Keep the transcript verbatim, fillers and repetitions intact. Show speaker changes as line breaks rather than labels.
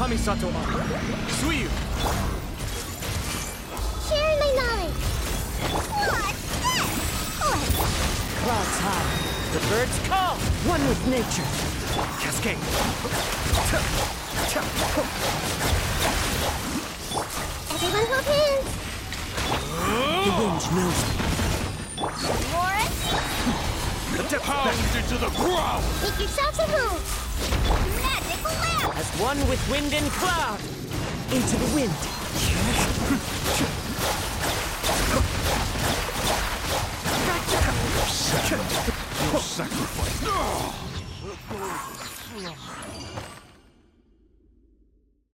Kamisato Art. Suiyu.
Sharing my knowledge. What's this? Let's
Clouds high.
The birds call.
One with nature.
Cascade.
everyone hold hands.
The wind knows me.
Morris,
Pound into the ground!
make yourselves at home. Magic lamp.
As one with wind and cloud. Into the wind.
Your sacrifice.